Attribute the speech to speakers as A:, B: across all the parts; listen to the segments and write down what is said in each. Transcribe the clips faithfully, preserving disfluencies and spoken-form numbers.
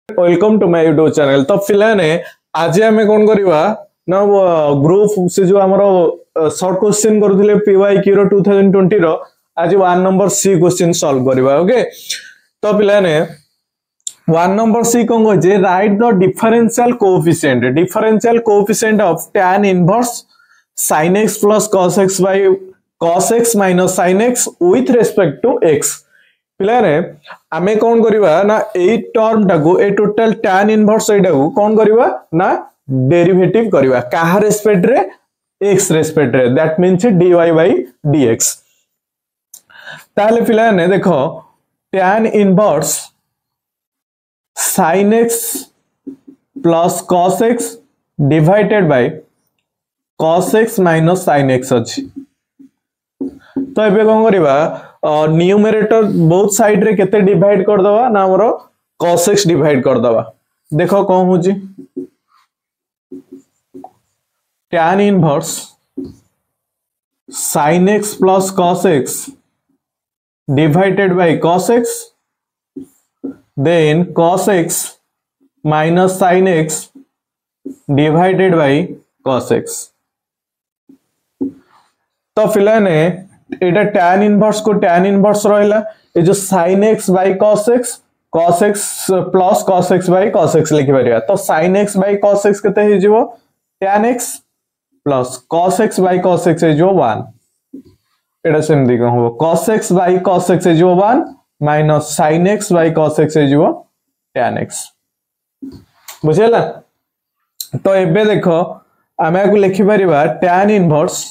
A: Welcome to my YouTube channel. तो फिलहाल आज आम कौन करवा ना ग्रुप से जो आमर शॉर्ट क्वेश्चन करुले P Y Q two thousand twenty रो आज वन नंबर सी क्वेश्चन सॉल्व करवा। ओके तो फिलहाल वन नंबर सी कौन कहे write the differential coefficient differential coefficient of tan inverse sin x plus cos x by cos x minus sin x with respect to x। पिलाने आमे कौन करिवा ना ए टर्म टाको ए टोटल tan इनवर्स एटा को कौन करिवा ना डेरिवेटिव करिवा काहा रेस्पेक्ट रे x रेस्पेक्ट रे that means dy by dx। ताले पिलाने देखो tan inverse sin x plus cos x divided by cos x minus sin x अछि। तो एबे कौन करिवा न्यूमरेटर बोथ साइड रे केते डिवाइड कर दवा ना हमरो cos x डिवाइड कर दवा। देखो कौन होजी tan inverse sin x plus cos x divided by cos x then cos x minus sin x divided by cos x। तो फिलहाल एटा tan इनवर्स को tan इनवर्स रहिला ए जो sin x by cos x cos x plus cos x by cos x लिखि परिया। तो sin x by cos x केते हे जिवो tan x plus cos x by cos x हे जो वन एटा सेम दिगो हो cos x by cos x हे जो one minus sin x by cos x हे जो tan x बुझेला। तो एबे देखो आमे को लिखि परिबा tan inverse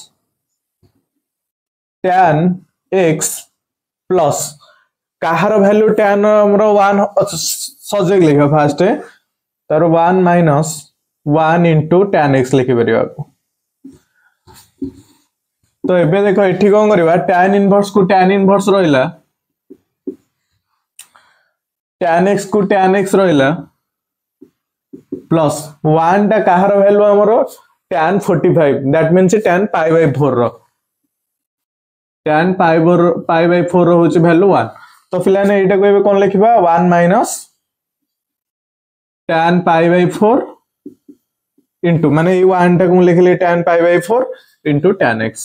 A: tan x plus काहार वैल्यू tan हमरो वन सजेक लिखा फास्ट तार one minus one into tan x लिखि परिबा। तो एबे देखो एठी कोन करबा tan इनवर्स को tan इनवर्स रहिला tan x को tan x रहिला प्लस वन टा काहार वैल्यू हमरो tan forty five that means tan pi by four रो tan pi pi by four होची वैल्यू वन। तो फिलहाल एटा को एबे कोन लिखिबा one minus tan pi by four into माने ई वन टा को लिखले tan pi by four into tan x।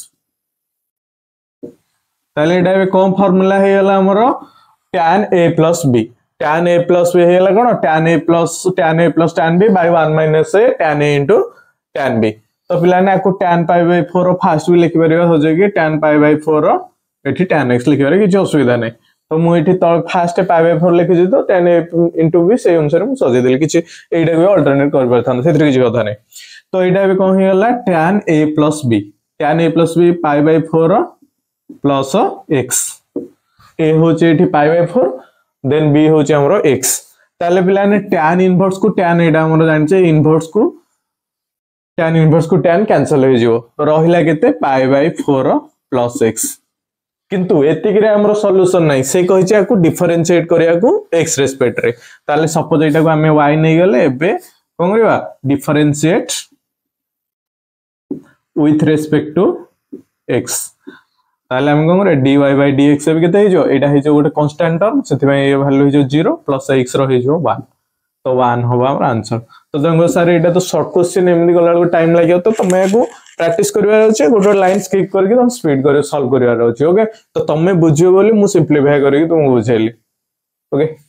A: ताले एटा एबे कोन फार्मूला हे गेला हमरो tan a plus b tan a plus b हे गेला कोन tan a plus tan a plus tan b by one minus a tan a into tan b। तो पिलाने को tan pi by four first भी लिखि परिबा हो जे कि tan पाई बाय फोर एठी tan x लिखि बारे कि असुविधा नै। तो मु एठी त फास्ट पाई बाय फोर लिखि जे तो tan a इनटू b से अनुसार मु सजे देल कि एटा भी अल्टरनेट कर परथान सेतिर कि कथा नै। तो एटा भी कोन हेला tan a plus b tan a plus b pi by four plus x a होचे एठी pi by four then b होचे हमरो x। ताले पिलाने tan इनवर्स को tan एटा हमरो जानि छै इनवर्स को tan इनवर्स को tan कैंसिल हो जिवो रहिला केते pi by four plus x। किंतु एतिक रे हमरो सॉल्यूशन नै से कहि छै को डिफरेंशिएट करिया को x रेस्पेक्ट रे। ताले सपोज एटा को हमें y नै गेले एबे कोन करबा differentiate with respect to x। ताले हम कोन करे dy by dx एबे केते हे जो एटा हे जो गोटे कांस्टेंट टर्म सेति में ये वैल्यू हे जो जीरो प्लस x रो हे जो वन तो वन होबा हमर आंसर। तो देखो सर एटा तो शॉर्ट क्वेश्चन एमदी गला को टाइम लागियो तो तमे को प्रैक्टिस करबा अछि गोटे लाइन स्किप करके तुम स्पीड कर सॉल्व करबा अछि। ओके तो तमे बुझियो बोली मु सिंपलीफाई करके तुमको बुझाइली। ओके।